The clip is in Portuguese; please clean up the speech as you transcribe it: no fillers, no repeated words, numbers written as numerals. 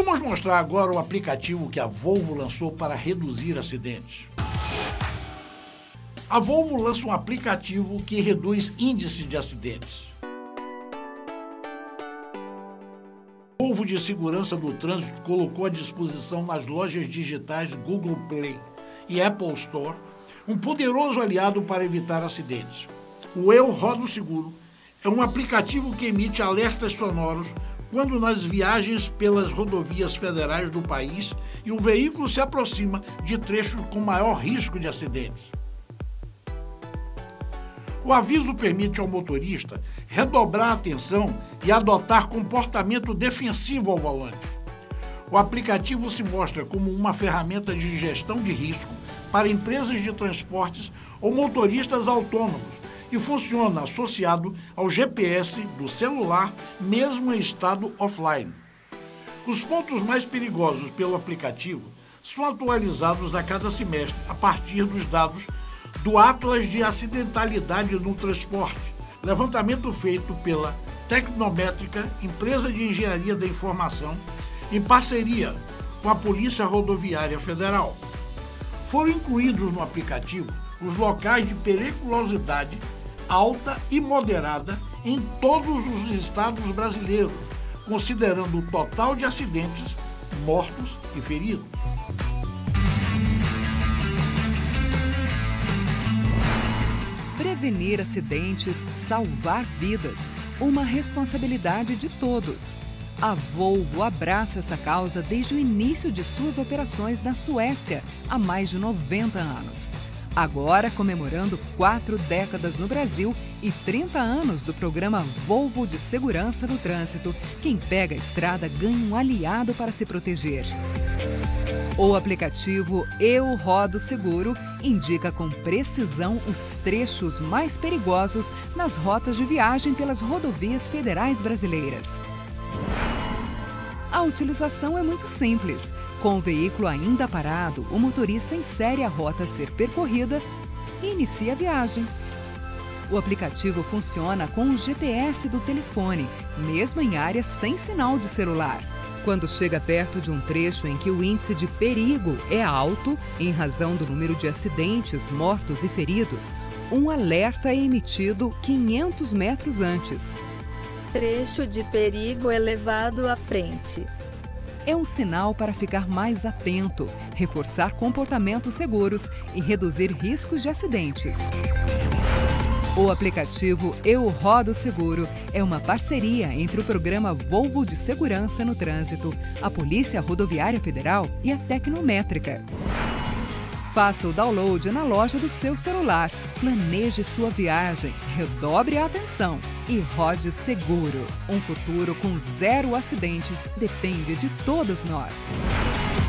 Vamos mostrar agora o aplicativo que a Volvo lançou para reduzir acidentes. A Volvo lança um aplicativo que reduz índices de acidentes. A Volvo de Segurança do Trânsito colocou à disposição nas lojas digitais Google Play e Apple Store um poderoso aliado para evitar acidentes. O Eu Rodo Seguro é um aplicativo que emite alertas sonoros quando nas viagens pelas rodovias federais do país e o veículo se aproxima de trechos com maior risco de acidentes. O aviso permite ao motorista redobrar a atenção e adotar comportamento defensivo ao volante. O aplicativo se mostra como uma ferramenta de gestão de risco para empresas de transportes ou motoristas autônomos e funciona associado ao GPS do celular, mesmo em estado offline. Os pontos mais perigosos pelo aplicativo são atualizados a cada semestre a partir dos dados do Atlas de Acidentalidade no Transporte, levantamento feito pela Tecnométrica, empresa de engenharia da informação, em parceria com a Polícia Rodoviária Federal. Foram incluídos no aplicativo os locais de periculosidade alta e moderada em todos os estados brasileiros, considerando o total de acidentes, mortos e feridos. Prevenir acidentes, salvar vidas, uma responsabilidade de todos. A Volvo abraça essa causa desde o início de suas operações na Suécia, há mais de 90 anos. Agora, comemorando 4 décadas no Brasil e 30 anos do programa Volvo de Segurança no Trânsito, quem pega a estrada ganha um aliado para se proteger. O aplicativo Eu Rodo Seguro indica com precisão os trechos mais perigosos nas rotas de viagem pelas rodovias federais brasileiras. A utilização é muito simples. Com o veículo ainda parado, o motorista insere a rota a ser percorrida e inicia a viagem. O aplicativo funciona com o GPS do telefone, mesmo em áreas sem sinal de celular. Quando chega perto de um trecho em que o índice de perigo é alto, em razão do número de acidentes, mortos e feridos, um alerta é emitido 500 metros antes. Trecho de perigo elevado à frente. É um sinal para ficar mais atento, reforçar comportamentos seguros e reduzir riscos de acidentes. O aplicativo Eu Rodo Seguro é uma parceria entre o programa Volvo de Segurança no Trânsito, a Polícia Rodoviária Federal e a Tecnométrica. Faça o download na loja do seu celular, planeje sua viagem, redobre a atenção e rode seguro. Um futuro com 0 acidentes depende de todos nós.